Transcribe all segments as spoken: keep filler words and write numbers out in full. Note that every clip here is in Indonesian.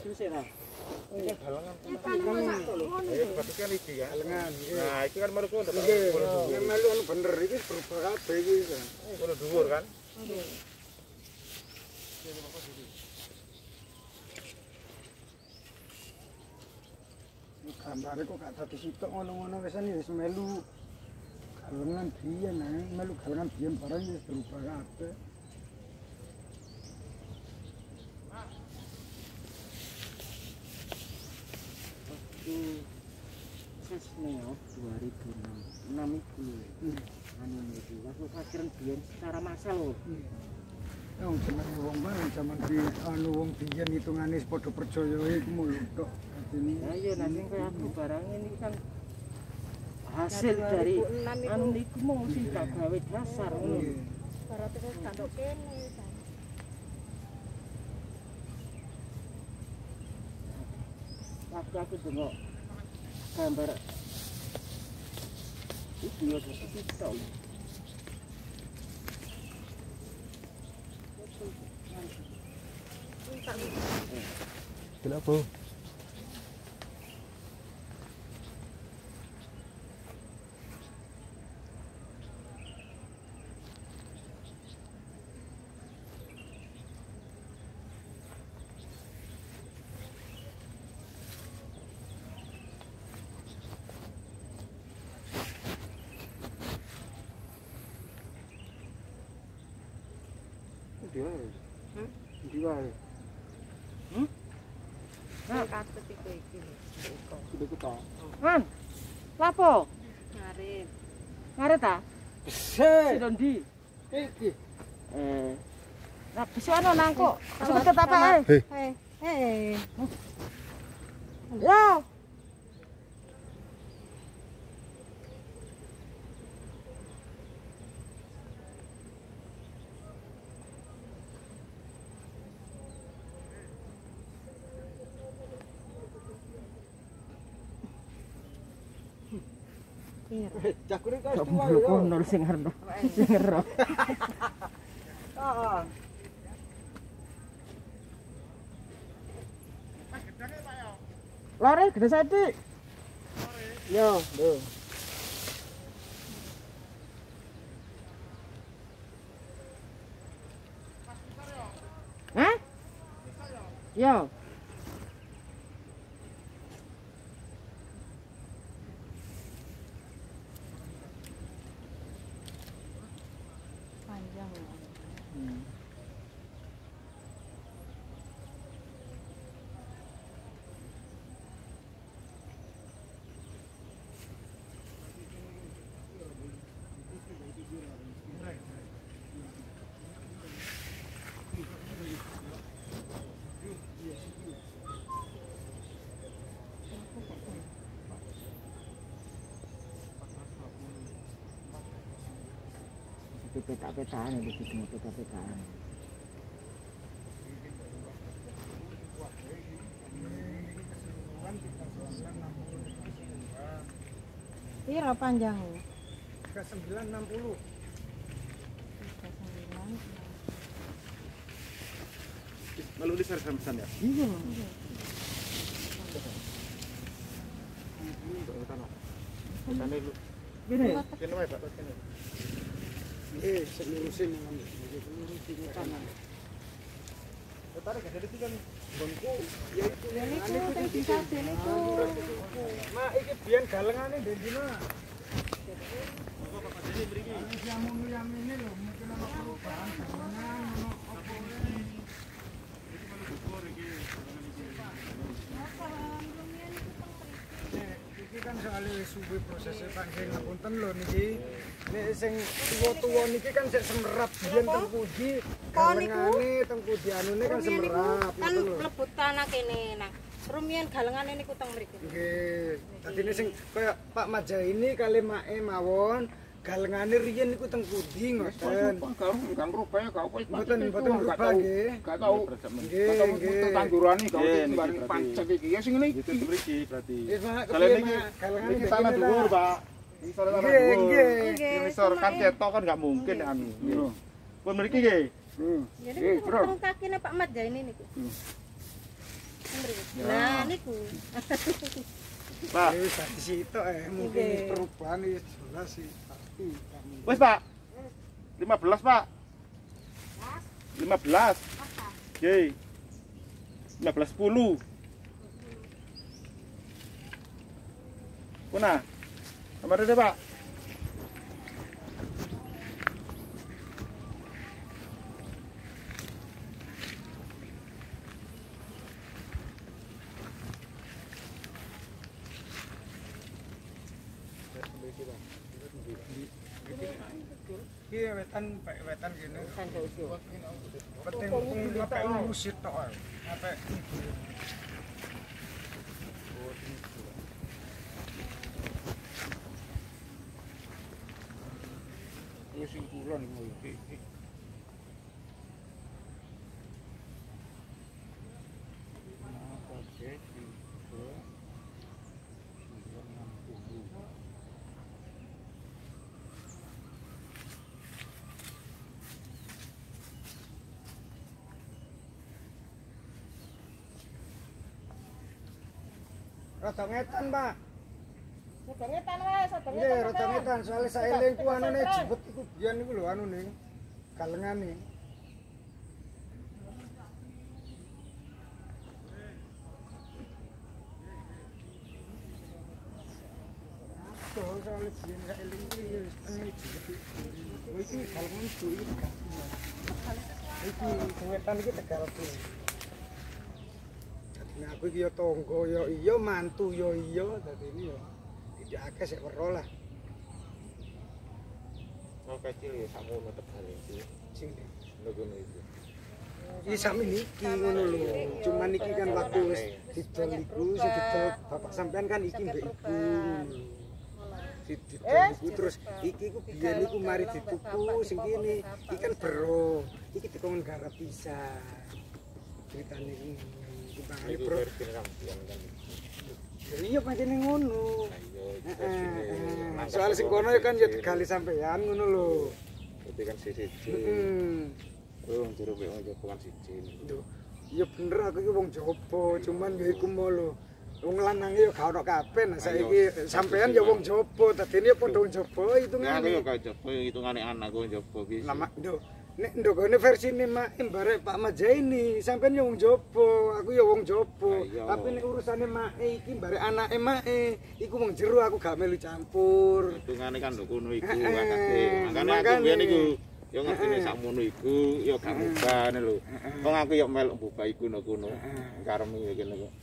sih nah. Ini galengan. Ayo berarti kan iki ya. Galengan. Nah, iki kan mereka ndak Nggih. Nek melu anu bener iki berubah kabeh iki. Kudu dhuwur kan. Nggih. Gambare kok gak dadi sitok ngono-ngono wisane wis melu galengan biyen ae, melu galengan biyen barang wis berubah kabeh. Sesneo dua ribu enam itu anu itu waktu pacaran biyen secara massal lho. Ya jaman wong bae jaman di anu wong biyen hitungane padha percaya iku mulu tok. Ya iya nanti kayak aku barang ini kan hasil dari anu niku mau sing tak gawe dasar ngono. Berarti wis kandok kene. Waktu aku dengok gambar itu ya seperti itu. Kenapa? Ndi wae? Hah? Ndi wae? Hmm? Nah, katut iku iki. Sudah ketok. Man. Lapo? Ngarit. Ngaret ta? Besar. Sidon ndi? Iki. Eh. Lah bisa ana nang kok. Sebut apa eh? Hei, hei. Ya. Jakure kok Kok tuwa belum yo. kono sing ngerno. Sing ngerno. Heeh. Lore gede sadik. Yo, lho. Hah? Yo. Panjang ya. Hmm. Itu peta-petaan itu semua peta-petaan. Piro panjangnya? tiga sembilan enam puluh. tiga sembilan. Lalu di sana ya. Iya. Sana dulu. Gini. Kene wae Pak, kene. Eh, selurusin yang ambil. Selurusin kanan. Tarik ada di kan bangku ya itu Ya niku teng bisa niku. Mak iki biyen galengane ndek dina. Bapak Bapak Deni mriki. Jamu yang ini lho, mungkin ana perubahan galengan ono apa iki. Iki malu bukur iki. Iki kan soalnya wis suwe prosesnya Pak nggih ngapunten lho niki. Nek sing tuwa-tuwa niki kan sik semerap biyen teng pundi. Galengane teng pundi anune kan semerap. Kan mlebu tanah kene nang. Rumiyin galengane niku teng mriki. Nggih. Dadine sing kaya Pak Maja ini kali mae mawon galengane riyen niku teng pundi ngoten. Kan rupanya kau Mboten mboten berubah nggih. gak tau Nggih nggih. tanggurane kau Nggih, iki bareng niki pancet iki ya sing ngene Itu iki. mriki berarti. Wis Pak Kalau kepiye niki Mak? Galengane niki ndek tanah kene, dhuwur, Pak. Pak. Iki tanah Nggih, dhuwur. nggih. Iki misor kan ketok kan enggak mungkin anu. Pun mriki nggih. Hmm. Jadi Eh, niku bro. teng kakine Pak Mat ya ini niku. Nah niku. Pak. Wis dadi sitok eh mungkin perubahan wis jelas sih tapi Wes, Pak. lima belas, Pak. lima belas. Oke. lima belas sepuluh. Kuna. Kamar deh, Pak. iki wetan wetan gini. Penting penting apa urusit tok ae. Apa Wis sing kulon iki. rada ngetan, Pak. Rada ngetan wae, rada Nggih, rada ngetan soalnya saeling ku anune jebet iku biyen iku lho anune. Kalengane. Tuh, soalnya biyen saeling ku ya wis tengah jebet. Oh iki kalengan ku iki. Iki ngetan iki Tegal ku. Nah, aku iki ya tangga ya iya, mantu ya iya, dadi ini ya tidak akeh sik wero lah. Oh kecil ya sakmono Tegal iki. Sing Ngono iki. iki sami niki ngono lho. Cuman iki kan waktu wis didol iku sing didol bapak sampean kan iki mbek ibu. Didol iku terus iki ku biyen iku mari dituku sing kene. Iki kan bero. Iki dikon garap pisan. Ceritane iki. Iki versi rampian kan. Iya pancene ngono. Heeh. Soal sing kono kan ya digali sampean ngono lho. Berarti kan siji. Heeh. Oh, jero mek wong Jopo kan siji. Lho, iya bener aku iki wong Jopo, cuman ya iku mau lho. Wong lanange ya gak ono kabeh. Nah saiki sampean ya wong Jopo, dadine ya padha wong Jopo hitungane. Aku ya gak Jopo, hitungane anakku wong Jopo iki. Lama nduk. Nek ndokone versine mak mbare Pak Majaini, sampean ya wong Jopo, aku ya wong Jopo. Tapi nek urusane make iki mbare anake make, iku wong jero aku gak melu campur. Hitungane kan lho kono iku akeh. Makane aku biyen iku ya ngertine sakmono iku ya gak mubah lho. Wong aku ya melok mubah iku kono. Karemi ya kene kok.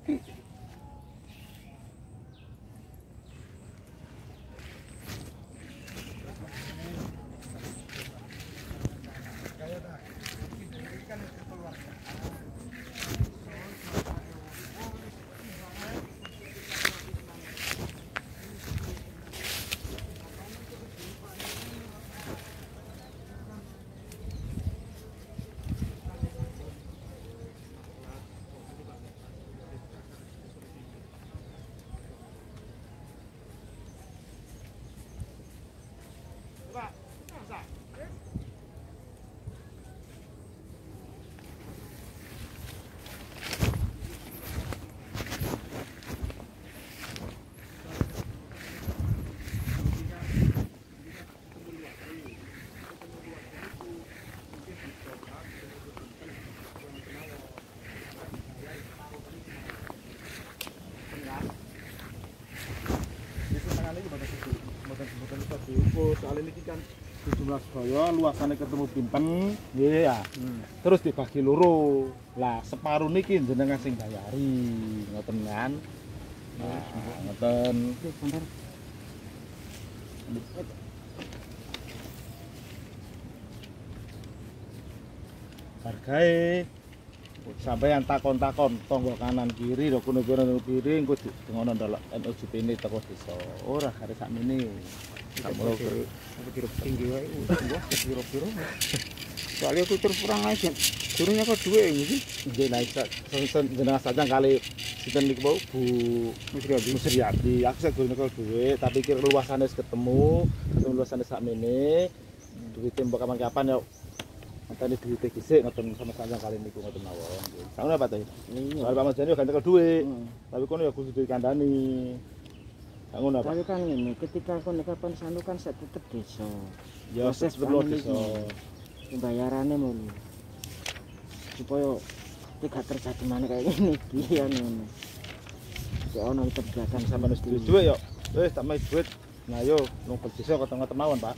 Soalnya ini kan sejumlah sedaya luasane ketemu pinten nggih ya. Terus dibagi loro. Lah separuh niki jenengan sing bayari, ngoten kan. Nah, ngoten. Bentar. Hargae sampeyan takon-takon tangga kanan kiri lho kono-kono kiri engko ngono ndelok N U J P-ne teko desa. Ora kare sakmene. Kamu kira tinggi wae wah kira-kira. Soalnya aku terus perang aja. Turunnya kok duwe iki. Nggih lah sen jenengan sajang kali sinten niku Bu Musriyati. Musriyati. Aku segone kok duwe tapi kira luasane wis ketemu, ketemu luasane sakmene. Duwe tembok kapan-kapan ya Ngenteni duwite dhisik ngoten sama kanjeng kali niku ngoten mawon. Sakmono Pak Teh. Iya. Kalau Pak Majani yo ganti dhuwit. Heeh. Tapi kono ya kudu dikandani. Sakmono Pak. Tapi kan ngene, ketika kono kapan sandukan sak tetep desa. Ya Proses perlu panen desa. iki. Pembayarannya mulu. Supaya tidak terjadi mana kayak gini iki ya ngono. Ya ono kebijakan Sampe wis duwe dhuwit yo. Wis tak mai dhuwit. Nah yo nunggu desa ketemu mawon Pak.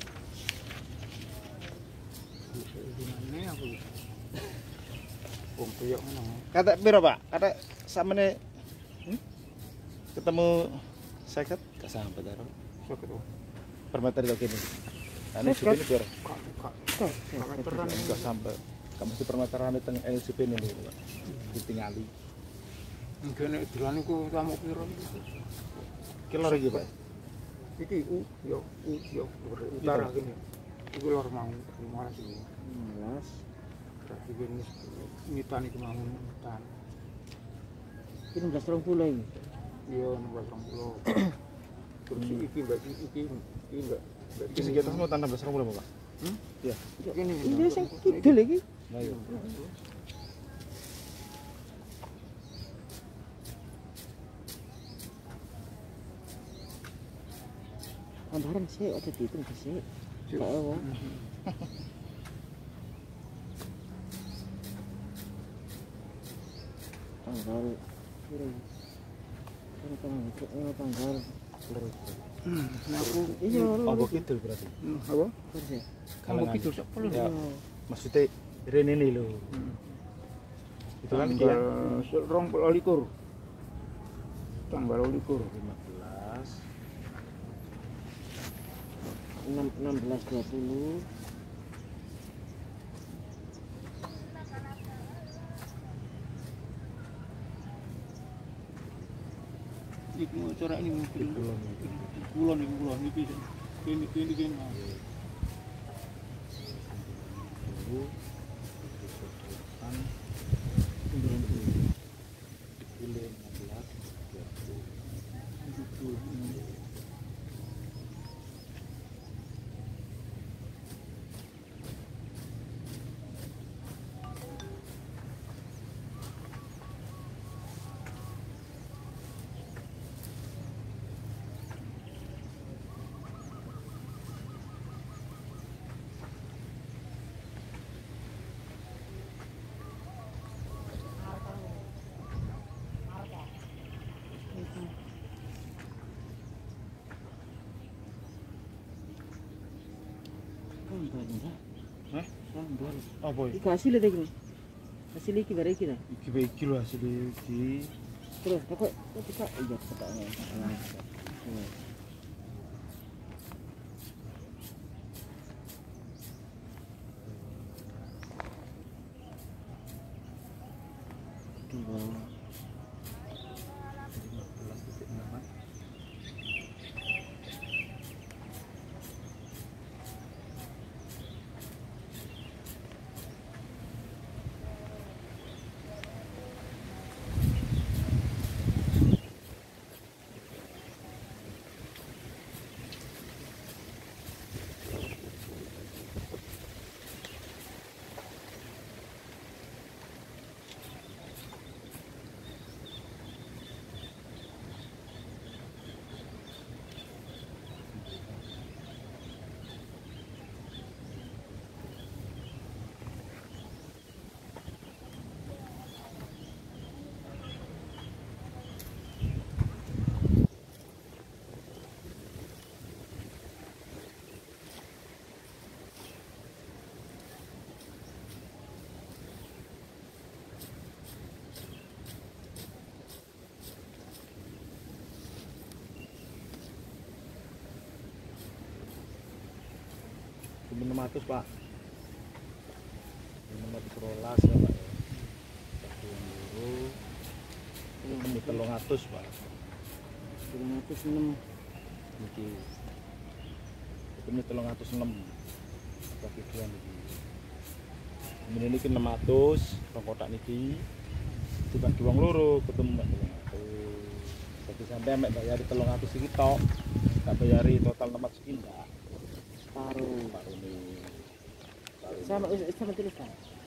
Gimana aku? Wong piyok ngono. Kata piro Pak? Kata samene hmm? ketemu seket gak sampai karo. Sok itu. Per meter kok kene. Ane supene piro? Kok kok kok meteran Enggak sampai. Kamu mesti per meteran teng L C P ini Pak. Ditingali. ngene dolan iku tamu piro iki? Kilo iki Pak. Iki u yo u yo utara kene. Iku lor mau lima belas iki. lima belas. Berarti kene ngitan iki mau ngitan. Iki enam belas tiga puluh iki. Iya enam belas tiga puluh. Terus iki mbak iki iki mbak Iki sekitar mau tanam besar mulai Pak. Hmm? Iya. Ini Iki sing kidul iki. Nah iya. Tambahan sih aja dihitung dhisik. Gak apa. Tanggal piro iki? Kan tanggal eh, tanggal aku iya Oh, kidul berarti. apa? persen. Kamu gitu sak perlu. Ya. Maksudnya rene ini lho. Itu kan iki ya. Rong puluh likur. Tanggal likur. lima belas. enam enam belas dua puluh. Iku cara ini mungkin kulon iki kulon iki ini ini ini. Hah? Sambal. Apa iki? Iki hasil ta iki. Hasil iki bare iki ta. Iki wae iki lho hasil iki. Terus kok kok bisa iya ketoknya. Dua. enam ratus Pak. enam ratus rolas ya Pak. Ini telung atus Pak. Telung atus enam. Niki. Ini telung atus enam. Bagi dua niki. Ini niki enam ratus, rong kotak niki. Dibagi wong loro ketemu Mbak telung atus. Jadi sampai mek bayari telung atus iki tok. Tak bayari total enam ratus iki enggak. Paruh. Paruh ini. sama sama tulisan.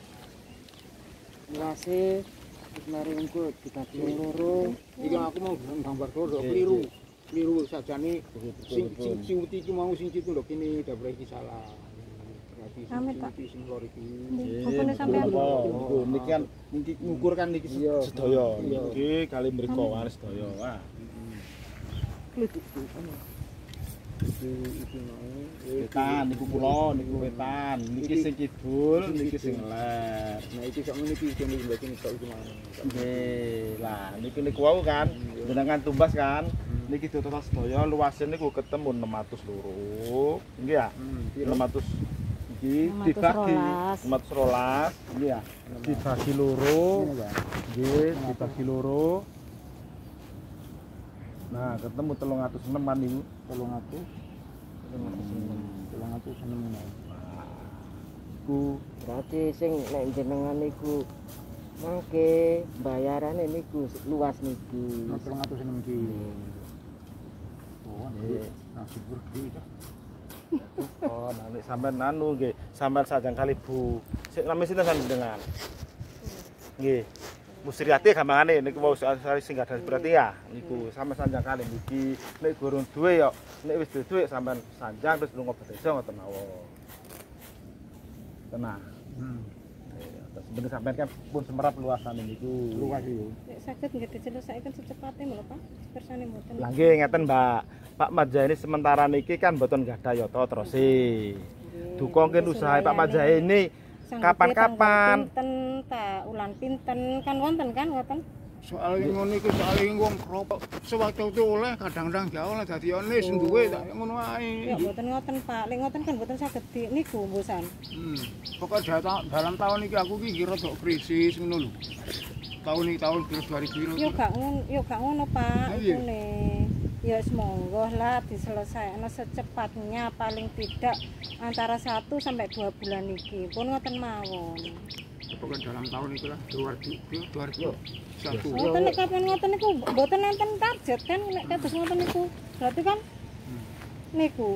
Luase wis mari engko dibagi loro. Iki aku mau gambar kok keliru. Keliru sajane sing sing sing iki mau sing itu lho kene dapur iki salah. Berarti sing sing lor iki. Bapakne sampean. Oh, niki kan niki ngukur kan niki sedaya. Niki kali mriko wae sedaya. Wah. Iki iki mau Wetan niku kula niku wetan. Niki sing kidul, niki sing ler. nah iki sak meniki kene mbak kene tok iki mau. Nggih. Lah niki niku wau kan jenengan tumbas kan. Niki total sedaya luasnya niku ketemu enam ratus loro. Nggih ya? enam ratus iki dibagi enam ratus rolas. Nggih ya. Dibagi loro. Nggih, dibagi loro. Nah, ketemu telung atus enam an niku. telung atus telung atus enam. Iku Berarti sing nek jenengan niku mangke bayarane niku luas niki. telung atus enam iki. Oh, nasi burgi. oh, nanti sampean anu nggih, sampean sajang kali Bu. Sik nami sinten sampean dengan. Nggih. Musriati gampangane niku wau sari sing gadah berarti ya niku sampean sanjang kali niki nek gurung duwe yo nek wis duwe sampean sanjang terus lunga bedesa ngoten mawon. Tenang. Hmm. Sebenarnya sampean kan pun semerap luasane niku. Luas iki. Nek saged nggih diselesaikan secepatnya lho Pak. Kersane mboten. Lah nggih ngeten Mbak. Pak Majah ini sementara niki kan mboten gadah yata terus e. Duka nggih usaha Pak Majah ini kapan-kapan pinten ta ulan pinten kan wonten kan wonten. Soal ngono iki soal wong kropok sewaktu itu oleh kadang-kadang gak oleh dadi ane sing duwe tak ngono ae. Ya mboten ngoten Pak. Lek ngoten kan mboten saged di niku mbosan. Hmm. Pokok dalam tahun iki aku iki kira dok krisis ngono lho. Tahun iki tahun dua ribu piro. Yo gak ngono, yo gak ngono Pak. Ah, iya. Ikune. Ya semonggo lah diselesaikan secepatnya paling tidak antara satu sampai dua bulan iki. Pun ngoten mawon. Pokoknya dalam tahun itu lah dua ribu satu. Ngoten nek kapan ngoten niku mboten nenten target kan nek kados ngoten niku. Berarti kan niku.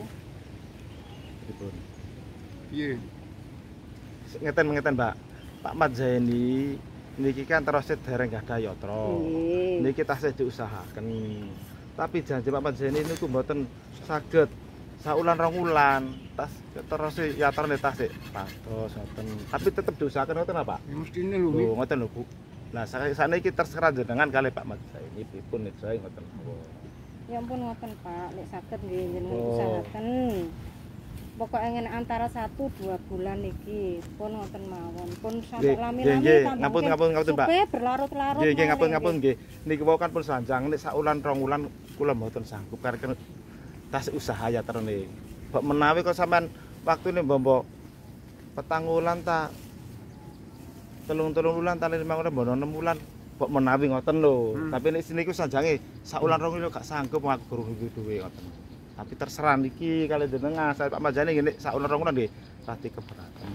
Iya. ngeten ngeten Mbak. Pak Majah ini niki kan terus dereng gadah yatra. Nggih. Niki tasih diusahaken. Tapi janji Pak Majah ini niku mboten saged saulan rong wulan tas terus yatra tasih pados ngoten. Tapi tetep diusahaken ngoten apa? Ya mestine lho. Lho ngoten lho Bu. Nah sakniki terserah jenengan kali Pak Majah ini pripun nek saya ngoten. Ya ampun ngoten Pak, nek saged nggih jenengan Oh. usahaken. Pokoknya ngene antara satu dua bulan iki pun ngoten mawon. Pun sampai Nggih, lami-lami nggih, tambah ngapun, mungkin ngapun, ngapun, Mbak. supaya berlarut-larut. Nggih nggih mawon, ngapun ngapun nggih. nggih. Niki wau kan pun sanjang nek saulan rong wulan kula mboten sanggup karena tas usaha ya terus. Mbok menawi kok sampean waktune mbok petang wulan ta telung-telung wulan ta lima wulan mbok enam wulan mbok menawi ngoten lho. Hmm. Tapi nek sini ku sanjange saulan rong wulan gak sanggup aku guru duwe ngoten. Tapi terserah niki kali jenengan saya Pak Majane nggih nek saulan rong wulan nggih pasti keberatan.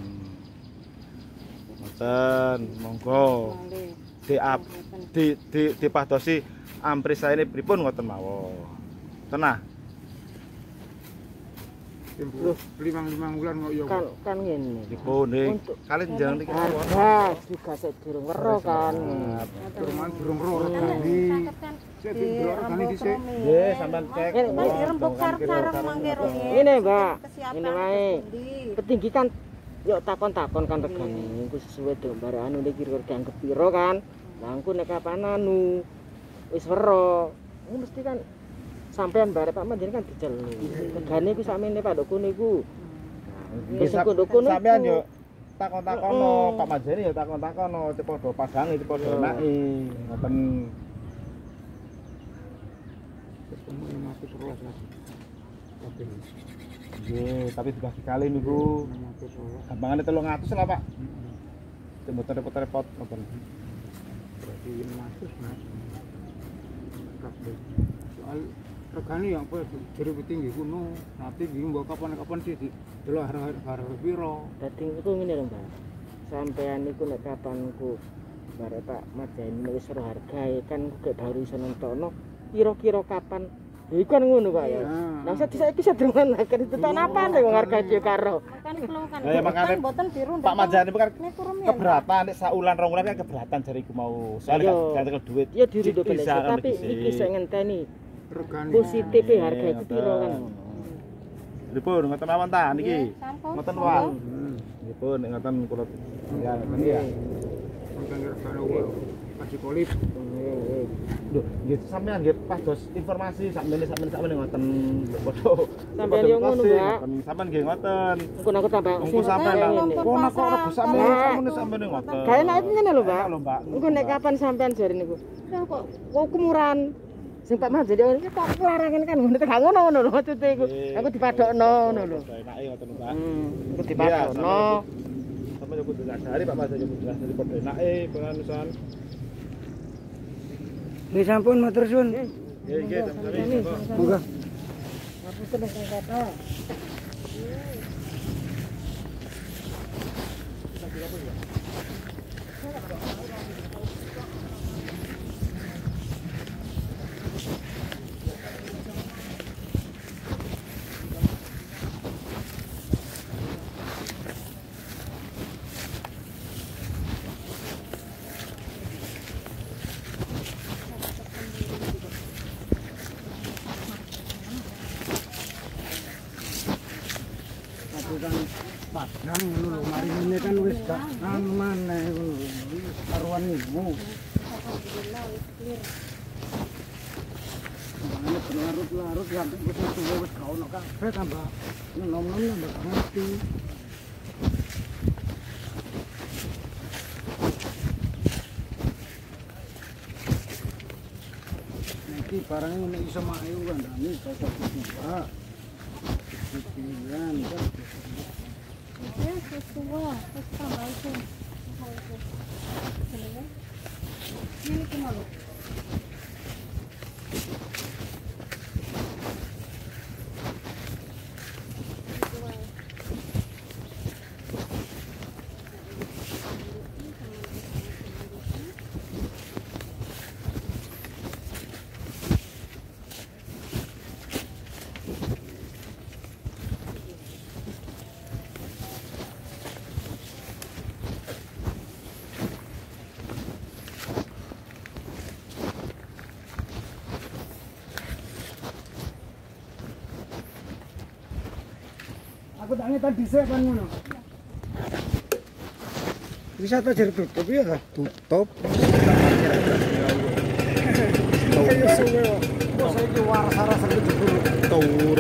Ngoten, monggo. Nggih. Di ap di di dipadosi ampris saya ini pripun ngoten mawon. Tenah. Tempo limang-limang bulan kok ya. Kan kan ngene. Pripun ning Untuk kali jeneng niki mawon. harga juga sik durung weruh kan. Durungan durung ro Kan regani. saged kan Sik durung regani dhisik. Nggih, sampean cek. Ini, Mas dirembuk sareng mangke rumiyin. Ini, Mbak. Kesiapan Ini wae. pundi. Petinggi kan yuk takon-takon kan regane iku sesuai dengan bare anu iki kira-kira dianggep piro kan. Lah engko nek kapan anu wis weruh, ini mesti kan sampean bare Pak Manjen kan diceluk. Regane iku sakmene Pak Doko niku. Wis engko Doko niku. Sampean yo takon-takono, Mm-mm. Pak Majene yo takon-takono, padha padange padha enake. Ngoten. Ketemu lima ratus rolas lagi. Oke. Nggih, tapi dibagi kali niku. enam ratus rolas. Gampangane telung atus lah, Pak. Mboten repot-repot ngoten. Berarti lima ratus Mas. Kabeh. Soal regane yang apa jero tinggi kuno. Nanti iki mbok kapan-kapan sih di delok harga-harga piro. Dadi iku ngene lho, Mbak. Sampean niku nek kapan ku bare Pak Manjen wis weruh hargae kan ku gak baru iso nentono kira-kira kapan Ya iku kan ngono Pak ya. Nang sedhi saiki sedrungaken ditetok napa lho wong harga dhewe karo. Kan kula kan. Lah ya makane mboten biru. Pak Manjani kan Niku rumiyin. keberatan nek saulan rong wulan kan keberatan jariku mau. Soale Yo. kan ganti duit. Ya diri do Bisa, kan tapi bisa. iki sing ngenteni regane positif harga iku piro kan. Dipun ngoten mawon ta niki. Sampun. Ngoten wae. Dipun nek ngoten kula ya ngoten ya. regane regane wae kasih kolip Lho, nggih sampean nggih pados informasi sakmene sakmene sakmene ngoten padha. Sampeyan yo ngono, Mbak. Sampean nggih ngoten. Engko aku tambah Engko sampean lah. Kono kok ora sakmene sakmene sakmene ngoten. Gawe nek ngene lho, Mbak. Lho, Mbak. Engko nek kapan sampean jare niku. Ya kok kok kemurahan. Sing Pak Manjani iki kok larangan kan ngono gak ngono ngono lho maksudnya iku. Aku dipadokno ngono lho. Enake ngoten, Mbak. Hmm, aku dipadokno. Sampeyan kudu sadari Pak Manjani kudu sadari padha enake penganusan. Nggih sampun matur suwun. Nggih, nggih, sami-sami. Monggo. Aku seneng kata. Kan padang ngono lho, mari ngene kan wis gak anu maneh ngono lho. Wis karuan niku. Ini berlarut-larut sampai wis tuwa wis gak ono kabeh tambah nom-nom tambah ngerti. Iki barangnya nek iso mayu kandhane cocok juga. Pikiran kan. Ya, sesuai. Terus tambah itu. Ini kemana? Aku tak ngetan dhisik kan ngono. Bisa ta jar tutup ya ta? Tutup. Ayo suwe. Kok saiki war-sara sing jebul. Tuh,